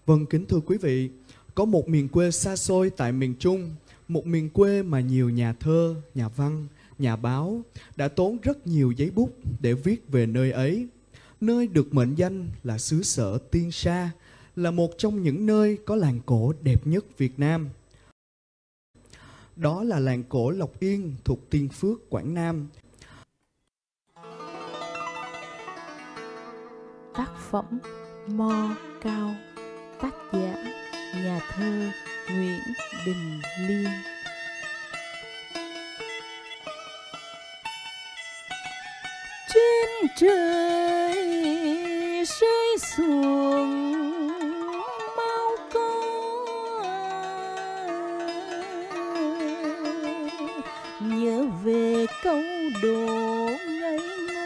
Vâng, kính thưa quý vị, có một miền quê xa xôi tại miền Trung, một miền quê mà nhiều nhà thơ, nhà văn, nhà báo đã tốn rất nhiều giấy bút để viết về nơi ấy. Nơi được mệnh danh là xứ sở tiên sa, là một trong những nơi có làng cổ đẹp nhất Việt Nam. Đó là làng cổ Lộc Yên thuộc Tiên Phước, Quảng Nam. Tác phẩm Mo Cao, tác giả nhà thơ Nguyễn Đình Liên. Trên trời rơi xuống mau có, nhớ về câu đố ngây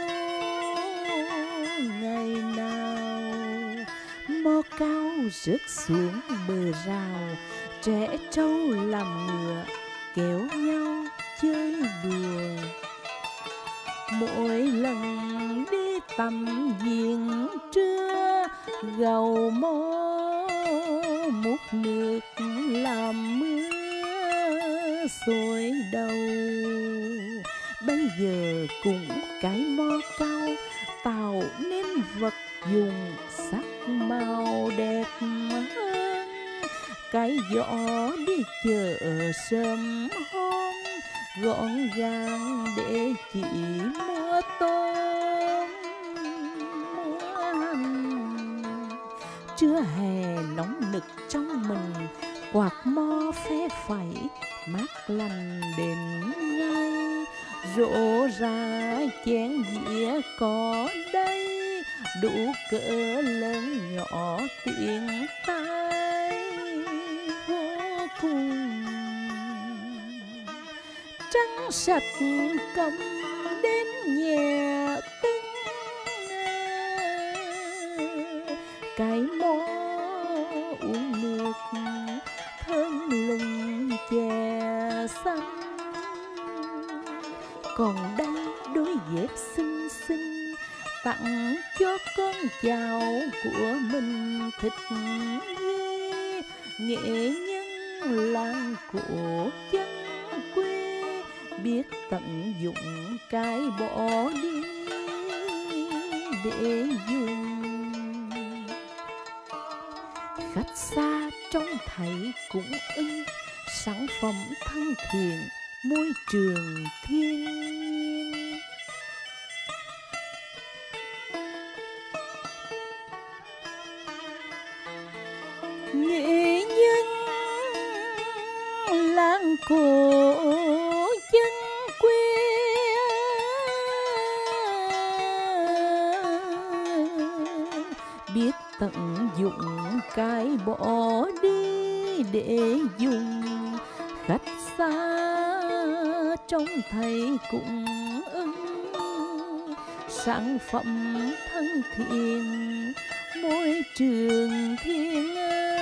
ngô ngày nào. Mo cao rớt xuống bờ rào, trẻ trâu làm ngựa kéo nhau chơi đùa. Mỗi lần đi tắm giếng trưa, gầu mó múc nước làm mưa xối đầu. Bây giờ cũng cái mo cao tạo nên vật dụng sắc màu đẹp hơn. Cái giỏ đi chợ sớm hôm, gọn gàng để chỉ mua tôm mua hành. Trưa hè nóng nực trong mình, quạt mo phe phẩy mát lành đến ngay. Rộ ra chén dĩa có đây, đủ cỡ lớn nhỏ tiện tay vô cùng. Trắng sạch cầm đến nhẹ tưng, cái mó uống nước thơm lừng chè xanh. Còn đây đôi dép xinh xinh tặng cho con cháu của mình thích ghê. Nghệ nhân làng cổ chân quê biết tận dụng cái bỏ đi để dùng. Khách xa trông thấy cũng ưng, sản phẩm thân thiện môi trường thiên nhiên. Nghệ nhân làng cổ chân quê biết tận dụng cái bỏ đi để dùng. Khách xa trông thấy cũng ưng, sản phẩm thân thiện môi trường thiên nhiên.